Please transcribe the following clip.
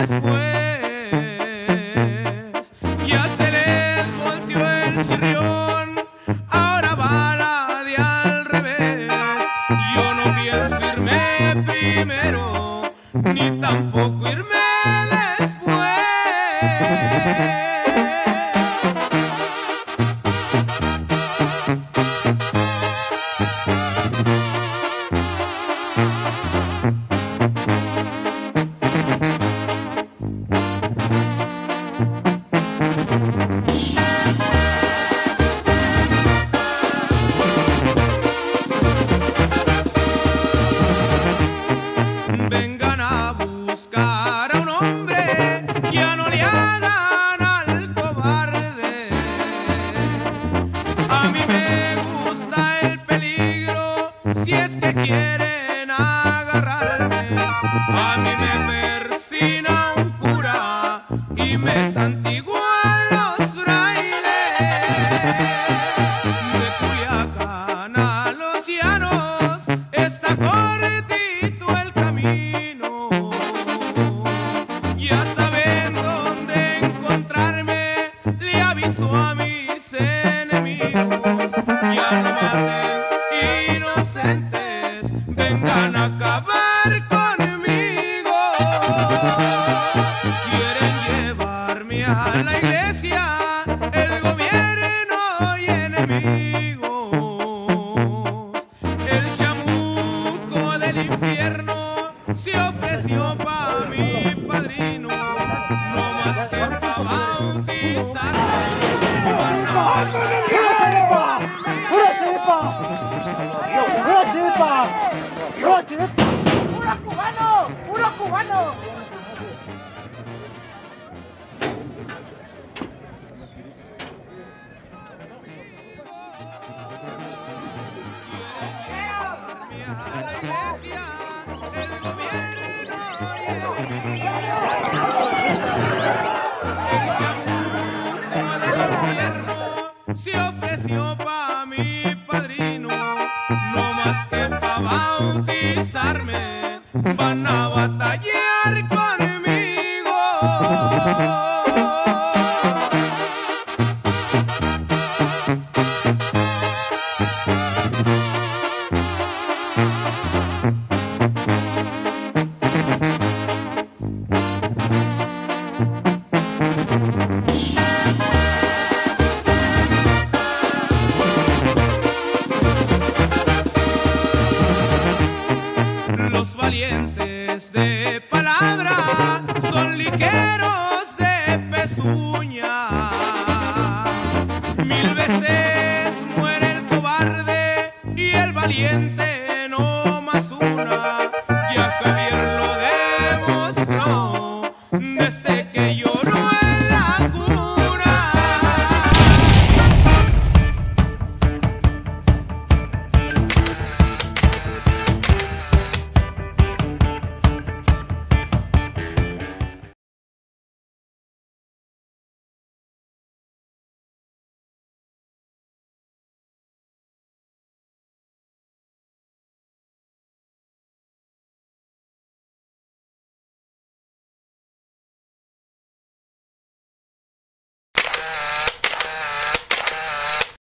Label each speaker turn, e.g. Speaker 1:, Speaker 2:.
Speaker 1: después. Ya se les volteó el chirrión, ahora va la de al revés. Yo no pienso irme primero, ni tampoco irme después. Vengan a buscar a un hombre, ya no le hagan al cobarde. A mí me gusta el peligro, si es que quieren agarrarme. A mí me persina un cura y me santiguan los frailes. De Culiacán a los llanos está cortito el camino. Ya saben dónde encontrarme, le aviso a mis enemigos. Ya no maten inocentes, vengan a acabar conmigo. Quieren llevarme a la iglesia, el gobierno y enemigos. El chamuco del infierno se ofreció pa' mi padrino, no más que pa' bautizarme. Van a
Speaker 2: ¡Puro cubano! ¡Puro cubano!
Speaker 1: a la iglesia, el gobierno y el chamuco del infierno se ofreció pa' mi padrino, no más que pa' bautizarme. Van a batallar conmigo. Los valientes de palabra son ligeros de pezuña. 1000 veces muere el cobarde y el valiente no más una. Ya Javier lo demostró desde